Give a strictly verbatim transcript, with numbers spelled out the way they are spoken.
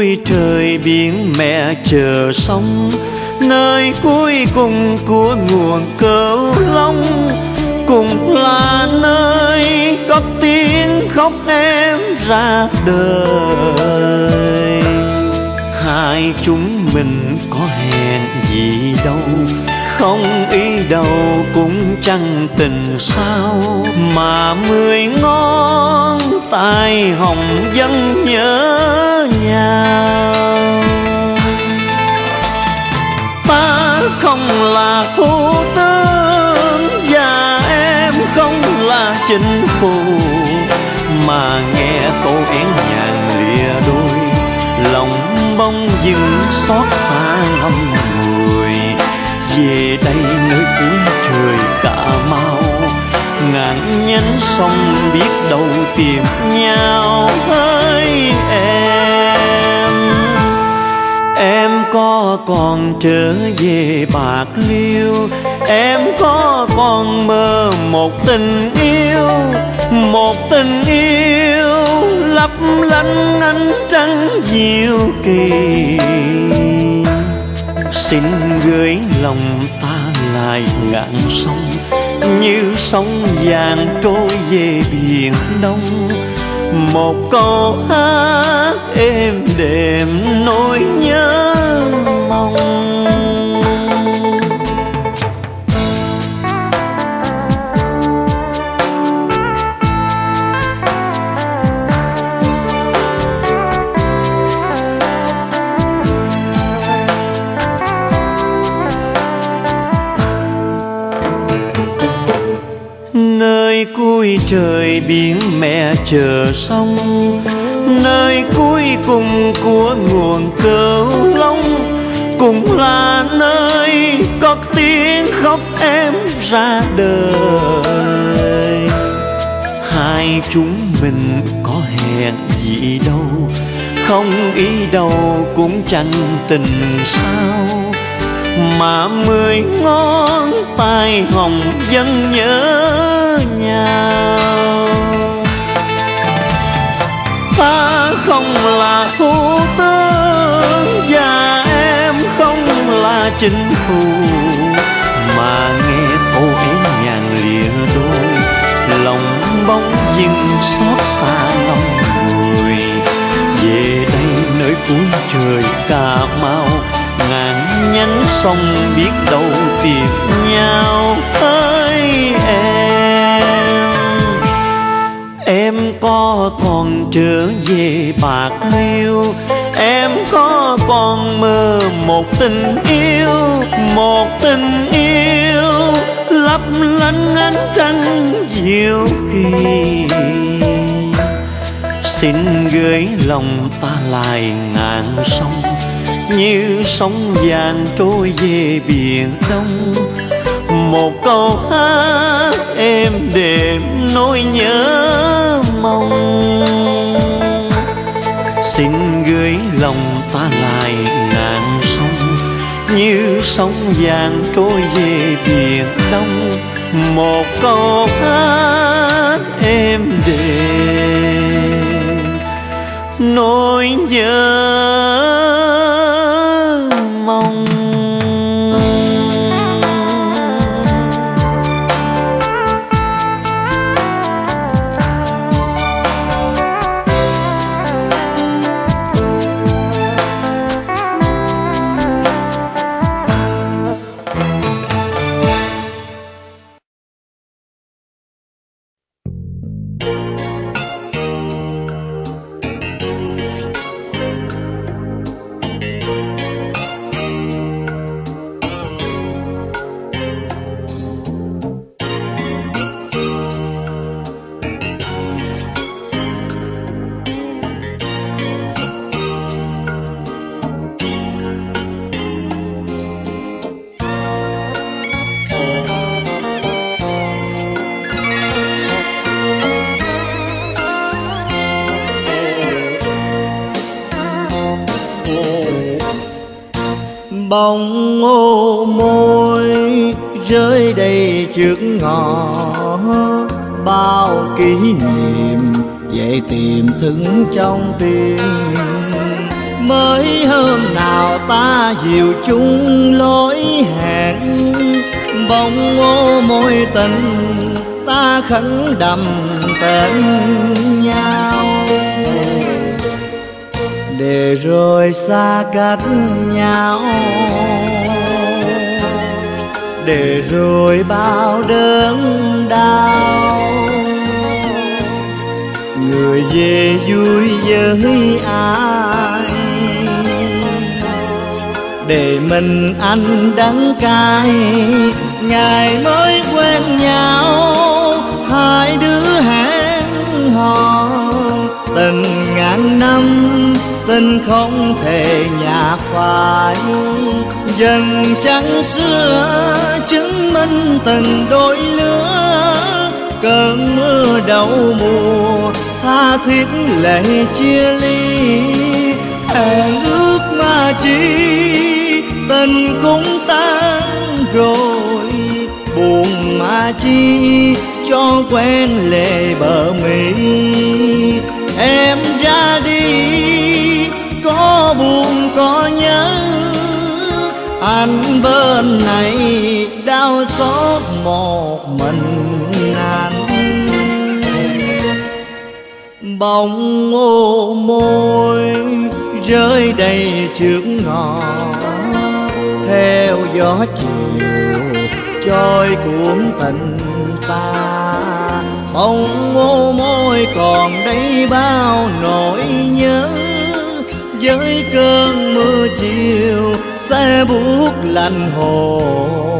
cuối trời biển mẹ chờ sông, nơi cuối cùng của nguồn Cửu Long, cũng là nơi có tiếng khóc em ra đời. Hai chúng mình có hẹn gì đâu, không ý đâu cũng chẳng tình sao, mà mười ngón tay hồng vẫn nhớ nhau. Ta không là phu tướng và em không là chính phu, mà nghe câu én nhàn lìa đôi, lòng bông dưng xót xa ngậm ngùi. Về đây nơi cuối trời Cà Mau, ngàn nhánh sông biết đâu tìm nhau. Hỡi em, em có còn trở về Bạc Liêu, em có còn mơ một tình yêu, một tình yêu lấp lánh ánh trăng diệu kỳ. Xin gửi lòng ta lại ngàn sông, như sóng vàng trôi về biển Đông. Một câu hát êm đềm nỗi nhớ mong. Nơi cuối trời biển mẹ chờ sông, nơi cuối cùng của nguồn Cửu Long, cũng là nơi có tiếng khóc em ra đời. Hai chúng mình có hẹn gì đâu, không ý đâu cũng chẳng tình sao, mà mười ngón tay hồng vẫn nhớ nhau. Ta không là phu tướng và em không là chính phu, mà nghe câu én nhàn lìa đôi, lòng bỗng dưng xót xa lòng người. Về đây nơi cuối trời Cà Mau, ngàn nhánh sông biết đâu tìm nhau. Hỡi em, em có còn trở về Bạc Liêu, em có còn mơ một tình yêu, một tình yêu lấp lánh ánh trăng diệu kỳ. Xin gửi lòng ta lại ngàn sông, như sóng vàng trôi về biển Đông. Một câu hát êm đềm nỗi nhớ mong. Xin gửi lòng ta lại ngàn sông, như sóng vàng trôi về biển Đông. Một câu hát êm đềm nỗi nhớ mong. Bông ô môi rơi đầy trước ngõ, bao kỷ niệm về tìm thức trong tim. mới hôm nào ta dìu chung lối hẹn, bông ô môi tình ta khấn đầm tên nhau. Để rồi xa cách nhau, để rồi bao đớn đau, người về vui với ai, để mình anh đắng cay. Ngày mới quen nhau, hai đứa hẹn hò, tình ngàn năm tình không thể nhạt phai. Dần trăng xưa chứng minh tình đôi lứa, cơn mưa đầu mùa tha thiết lệ chia ly. Hẹn ước mà chi tình cũng tan rồi, buồn mà chi cho quen lệ bờ mi. Em ra đi có buồn có nhớ, anh bên này đau xót một mình anh. Bông ô môi rơi đầy trước ngõ, theo gió chiều trôi cuốn tình ta. Bông ô môi còn đây bao nỗi nhớ, với cơn mưa chiều xe buốt lạnh hồn.